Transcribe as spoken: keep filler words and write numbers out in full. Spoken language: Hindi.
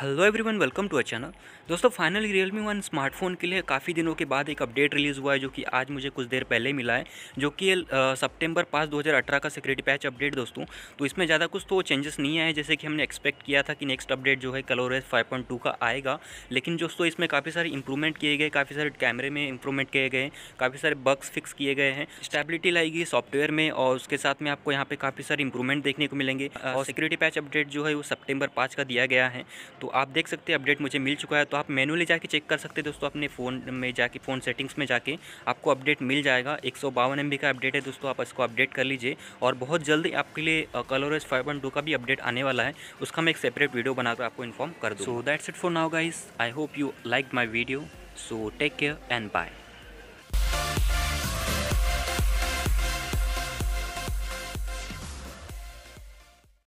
Hello everyone, welcome to a channel. दोस्तों फाइनली Realme वन स्मार्टफोन के लिए काफ़ी दिनों के बाद एक अपडेट रिलीज़ हुआ है, जो कि आज मुझे कुछ देर पहले मिला है, जो कि सितंबर पाँच दो हज़ार अठारह का सिक्योरिटी पैच अपडेट दोस्तों। तो इसमें ज़्यादा कुछ तो चेंजेस नहीं आए, जैसे कि हमने एक्सपेक्ट किया था कि नेक्स्ट अपडेट जो है ColorOS फाइव पॉइंट टू का आएगा। लेकिन दोस्तों इसमें काफ़ी सारे इंप्रूवमेंट किए गए, काफ़ी सारे कैमरे में इंप्रूवमेंट किए गए, काफ़ी सारे बग्स फिक्स किए गए हैं, स्टेबिलिटी लाएगी सॉफ्टवेयर में, और उसके साथ में आपको यहाँ पे काफ़ी सारे इंप्रूवमेंट देखने को मिलेंगे। और सिक्योरिटी पैच अपडेट जो है वो सितंबर पाँच का दिया गया है। तो आप देख सकते हैं अपडेट मुझे मिल चुका है। तो आप मैनुअली जाके चेक कर सकते हैं दोस्तों, अपने फ़ोन में जाके, फ़ोन सेटिंग्स में जाके आपको अपडेट मिल जाएगा। एक सौ बावन एम बी का अपडेट है दोस्तों, आप इसको अपडेट कर लीजिए। और बहुत जल्दी आपके लिए ColorOS फाइव पॉइंट टू का भी अपडेट आने वाला है, उसका मैं एक सेपरेट वीडियो बनाकर आपको इन्फॉर्म कर दूँ। So that's it for now guys, I hope you like my video. So take care and bye.